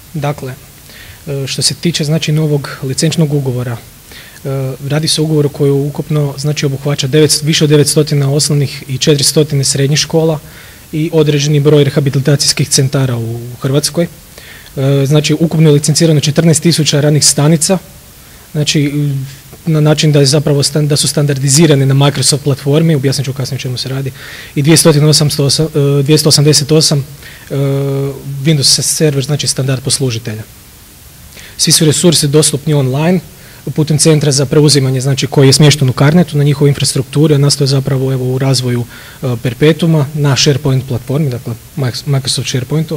Dakle, što se tiče znači novog licenčnog ugovora, radi se o ugovoru koji ukupno znači obuhvaća više od 900 osnovnih i 400 srednjih škola i određeni broj rehabilitacijskih centara u Hrvatskoj. Znači ukupno je licencirano 14.000 radnih stanica, znači na način da je zapravo da su standardizirane na Microsoft platformi, objasnit ću kasnije o čemu se radi, i 288 Windows server, znači standard poslužitelja. Svi su resursi dostupni online putem centra za preuzimanje, znači koji je smješten u Carnetu na njihovoj infrastrukturi, a nastoje zapravo u razvoju Perpetuma na SharePoint platformi, dakle Microsoft SharePointu.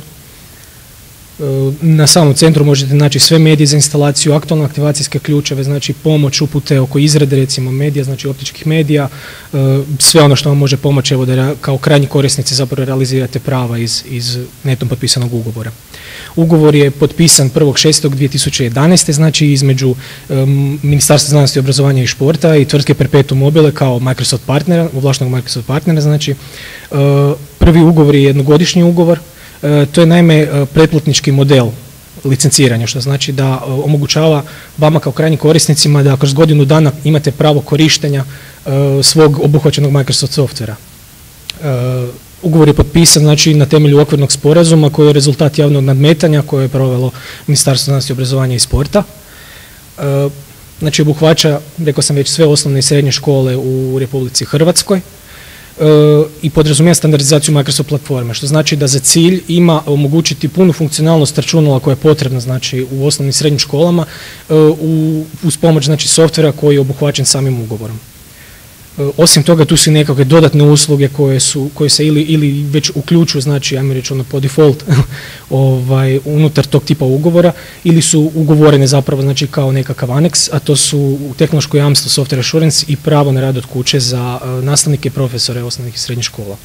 Na samom centru možete naći sve medije za instalaciju, aktualne aktivacijske ključeve, znači pomoć, upute oko izrade recimo medija, znači optičkih medija, sve ono što vam može pomoći da kao krajnji korisnici zapravo realizirate prava iz netom potpisanog ugovora. Ugovor je potpisan 1.6.2011. znači između Ministarstva znanosti, obrazovanja i športa i tvrtke Perpetuum mobile kao Microsoft partnera, ovlaštenog Microsoft partnera, znači prvi ugovor je jednogodišnji ugovor. To je naime pretplatnički model licenciranja, što znači da omogućava vama kao krajnjim korisnicima da kroz godinu dana imate pravo korištenja svog obuhvaćenog Microsoft softvera. Ugovor je potpisan znači na temelju okvirnog sporazuma koji je rezultat javnog nadmetanja koje je provelo Ministarstvo znanosti, obrazovanja i sporta. Znači obuhvaća, rekao sam već, sve osnovne i srednje škole u Republici Hrvatskoj i podrazumijeva standardizaciju Microsoft platforme, što znači da za cilj ima omogućiti punu funkcionalnost računala koja je potrebna znači u osnovnim i srednjim školama uz pomoć znači softvera koji je obuhvaćen samim ugovorom. Osim toga tu su i nekakve dodatne usluge koje se ili već uključuju, znači ajmo reći po default unutar tog tipa ugovora ili su ugovorene zapravo znači kao nekakav aneks, a to su tehnološko jamstvo software assurance i pravo na rad od kuće za nastavnike i profesore osnovnih i srednjih škola.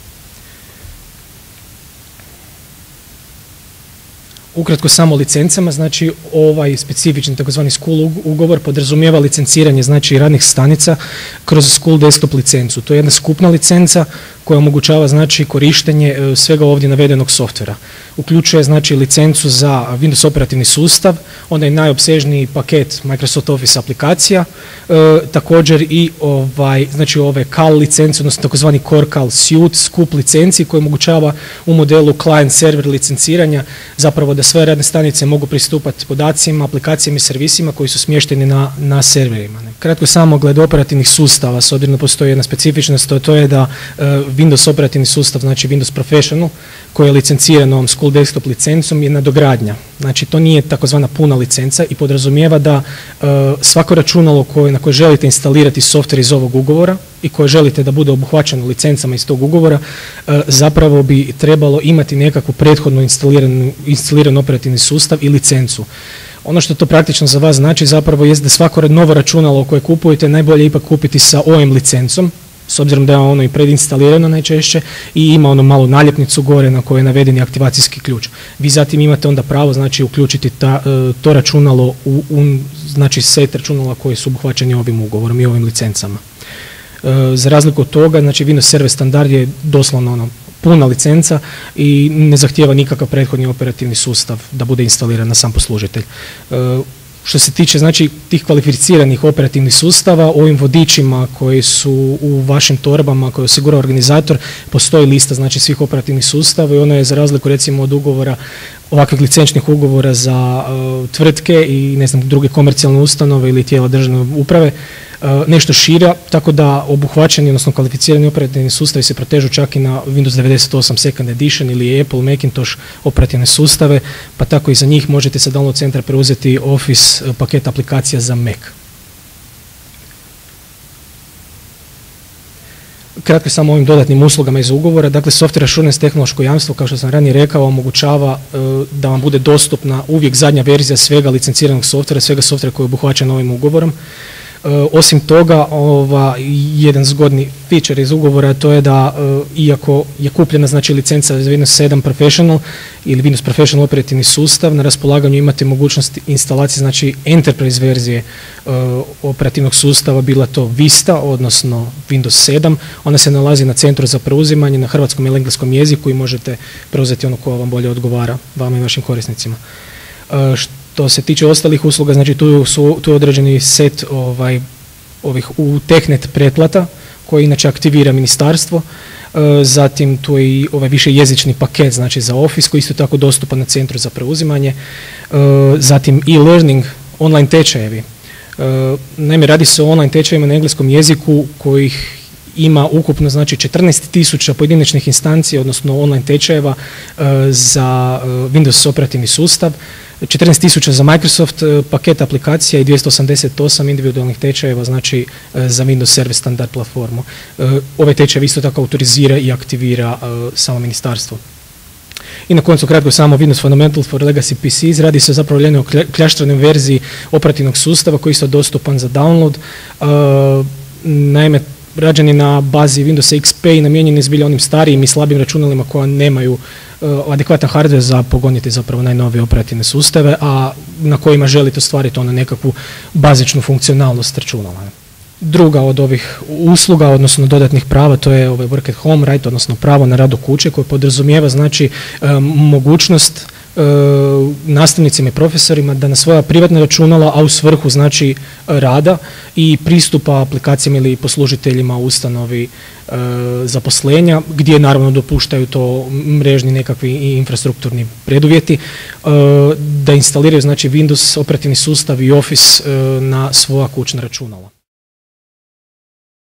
Ukratko samo o licencama, znači ovaj specifični takozvani school ugovor podrazumijeva licenciranje znači radnih stanica kroz school desktop licencu. To je jedna skupna licenca koja omogućava znači korištenje svega ovdje navedenog softvera. Uključuje znači licencu za Windows operativni sustav, onda je najopsežniji paket Microsoft Office aplikacija, također i znači ove CAL licence, odnosno takozvani Core CAL Suite, skup licenci koji omogućava u modelu client server licenciranja zapravo da sve radne stanice mogu pristupati podacima, aplikacijama i servisima koji su smješteni na serverima. Kratko samo glede operativnih sustava, s obzirom da postoji jedna specifičnost, to je da Windows operativni sustav, znači Windows Professional, koji je licenciran ovom School Desktop licencom, je nadogradnja. Znači to nije takozvana puna licenca i podrazumijeva da svako računalo na koje želite instalirati softver iz ovog ugovora i koje želite da bude obuhvaćeno licencama iz tog ugovora, zapravo bi trebalo imati nekakvu prethodno instaliran operativni sustav i licencu. Ono što to praktično za vas znači zapravo je da svako novo računalo koje kupujete najbolje ipak kupiti sa OEM licencom, s obzirom da je ono i predinstalirano najčešće i ima ono malu naljepnicu gore na kojoj je navedeni aktivacijski ključ. Vi zatim imate onda pravo znači uključiti to računalo u znači set računala koji su obuhvaćeni ovim ugovorom i ovim licencama. Za razliku od toga, znači Windows Server standard je doslovno puna licenca i ne zahtijeva nikakav prethodni operativni sustav da bude instaliran na sam poslužitelj. Što se tiče znači tih kvalificiranih operativnih sustava, ovim vodičima koji su u vašim torbama koje osigura organizator, postoji lista znači svih operativnih sustava i ona je za razliku recimo od ugovora, ovakvih licenčnih ugovora za tvrtke i ne znam druge komercijalne ustanove ili tijela državne uprave, nešto šira, tako da obuhvaćeni, odnosno kvalificirani operativni sustavi se protežu čak i na Windows 98 Second Edition ili Apple Macintosh operativne sustave, pa tako i za njih možete sa download centra preuzeti Office paket aplikacija za Mac. Kratko samo o ovim dodatnim uslugama iz ugovora. Dakle, software assurance tehnološko jamstvo, kao što sam ranije rekao, omogućava da vam bude dostupna uvijek zadnja verzija svega licenciranog softvera, svega softvera koji je obuhvaćen ovim ugovorom. Osim toga, jedan zgodni feature iz ugovora to je da iako je kupljena znači licenca za Windows 7 Professional ili Windows Professional operativni sustav, na raspolaganju imate mogućnost instalacije znači Enterprise verzije operativnog sustava, bila to Vista, odnosno Windows 7. Ona se nalazi na centru za preuzimanje na hrvatskom ili engleskom jeziku i možete preuzeti ono koja vam bolje odgovara, vama i vašim korisnicima. Što se tiče ostalih usluga, znači tu je određeni set ovih u Technet pretplata koji inače aktivira ministarstvo. Zatim tu je i ovaj višejezični paket, znači za Office, koji je isto tako dostupan na centru za preuzimanje. Zatim e-learning, online tečajevi. Naime, radi se o online tečajevima na engleskom jeziku kojih ima ukupno znači 14.000 pojedinačnih instancija, odnosno online tečajeva za Windows operativni sustav, 14.000 za Microsoft paket aplikacija i 288 individualnih tečajeva znači za Windows Server standard platformu. Ove tečajeve isto tako autorizira i aktivira samo ministarstvo. I na koncu kratko samo Windows Fundamental for Legacy PCs, radi se zapravo o kljaštranoj verziji operativnog sustava koji je isto dostupan za download. Naime, rađen je na bazi Windows XP i namijenjen je zbilja onim starijim i slabim računalima koja nemaju adekvatan hardware za pogoniti zapravo najnovije operativne sustave, a na kojima želite ostvariti nekakvu bazičnu funkcionalnost računala. Druga od ovih usluga, odnosno dodatnih prava, to je work at home right, odnosno pravo na rad od kuće koje podrazumijeva znači mogućnost nastavnicima i profesorima da na svoja privatna računala, a u svrhu znači rada i pristupa aplikacijama ili poslužiteljima u ustanovi zaposlenja, gdje naravno dopuštaju to mrežni nekakvi i infrastrukturni preduvjeti, da instaliraju znači Windows operativni sustav i Office na svoja kućna računala.